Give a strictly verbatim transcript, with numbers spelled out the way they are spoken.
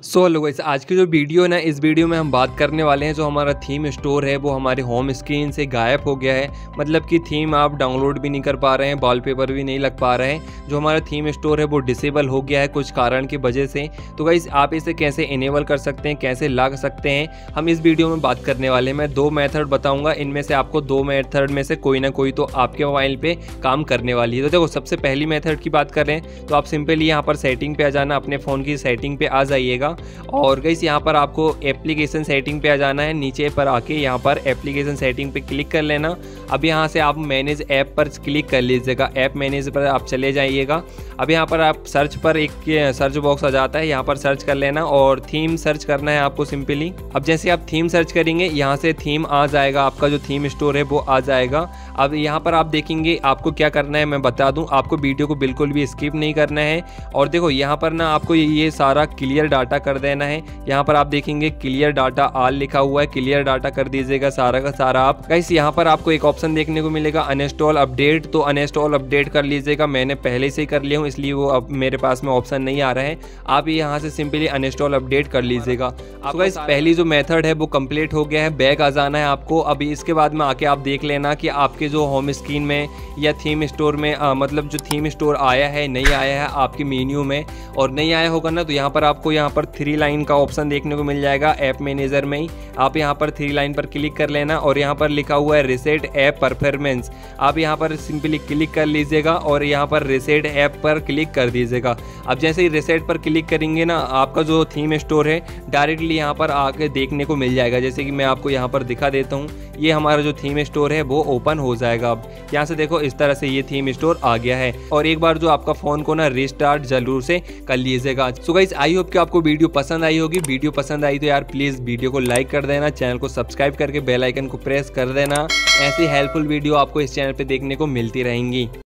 So hello guys, आज की जो वीडियो है ना, इस वीडियो में हम बात करने वाले हैं जो हमारा थीम स्टोर है वो हमारे होम स्क्रीन से गायब हो गया है। मतलब कि थीम आप डाउनलोड भी नहीं कर पा रहे हैं, वॉलपेपर भी नहीं लग पा रहे हैं। जो हमारा थीम स्टोर है वो डिसेबल हो गया है कुछ कारण की वजह से। तो गाइस आप इसे कैसे इनेबल कर सकते हैं, कैसे ला सकते हैं, हम इस वीडियो में बात करने वाले हैं। मैं दो मेथड बताऊँगा, इनमें से आपको दो मेथड में से कोई ना कोई तो आपके मोबाइल पर काम करने वाली है। तो देखो, सबसे पहली मेथड की बात करें तो आप सिंपली यहाँ पर सेटिंग पर आ जाना, अपने फ़ोन की सेटिंग पर आ जाइएगा और गाइस यहाँ पर आपको एप्लीकेशन सेटिंग पे आ जाना है। नीचे पर आके यहाँ पर एप्लीकेशन सेटिंग पे क्लिक कर लेना। अब यहाँ से आप मैनेज ऐप पर क्लिक कर लीजिएगा, ऐप मैनेज पर आप चले जाइएगा। अब यहाँ पर आप सर्च पर एक सर्च बॉक्स आ जाता है, यहाँ पर सर्च कर लेना और थीम सर्च करना है आपको सिंपली। अब जैसे आप थीम सर्च करेंगे यहाँ से थीम आ जाएगा, आपका जो थीम स्टोर है वो आ जाएगा। अब यहाँ पर आप देखेंगे आपको क्या करना है, मैं बता दूं, आपको वीडियो को बिल्कुल भी स्किप नहीं करना है। और देखो यहाँ पर ना आपको ये सारा क्लियर डाटा कर देना है। यहाँ पर आप देखेंगे क्लियर डाटा ऑल लिखा हुआ है, क्लियर डाटा कर दीजिएगा सारा का सारा आप। गाइस यहाँ पर आपको एक ऑप्शन देखने को मिलेगा अनइंस्टॉल अपडेट, तो अनइंस्टॉल अपडेट कर लीजिएगा। मैंने पहले से ही कर लिया हूँ इसलिए वो अब मेरे पास में ऑप्शन नहीं आ रहा है। आप यहाँ से सिंपली अनइंस्टॉल अपडेट कर लीजिएगा। तो गाइस पहली जो मेथड है वो कंप्लीट हो गया है, बैक आ जाना है आपको। अभी इसके बाद में आके आप देख लेना कि आपके जो होम स्क्रीन में या थीम स्टोर में आ, मतलब जो थीम स्टोर आया है नहीं आया है आपके मेन्यू में, और नहीं आया होगा ना तो यहाँ पर आपको यहाँ पर थ्री लाइन का ऑप्शन देखने को मिल जाएगा ऐप मैनेजर में ही। आप यहाँ पर थ्री लाइन पर क्लिक कर लेना और यहाँ पर लिखा हुआ है रीसेट ऐप परफॉर्मेंस, आप यहाँ पर सिंपली क्लिक कर लीजिएगा और यहाँ पर रीसेट ऐप पर क्लिक कर दीजिएगा। अब जैसे ही रीसेट पर क्लिक करेंगे ना, आपका जो थीम स्टोर है डायरेक्टली यहाँ पर आके देखने को मिल जाएगा। जैसे कि मैं आपको यहाँ पर दिखा देता हूँ, ये हमारा जो थीम स्टोर है वो ओपन हो जाएगा। अब यहाँ से देखो इस तरह से ये थीम स्टोर आ गया है। और एक बार जो आपका फ़ोन को ना रिस्टार्ट जरूर से कर लीजिएगा। सो गाइस आई होप कि आपको वीडियो पसंद आई होगी। वीडियो पसंद आई तो यार प्लीज़ वीडियो को लाइक कर देना, चैनल को सब्सक्राइब करके बेल आइकन को प्रेस कर देना। ऐसी हेल्पफुल वीडियो आपको इस चैनल पे देखने को मिलती रहेंगी।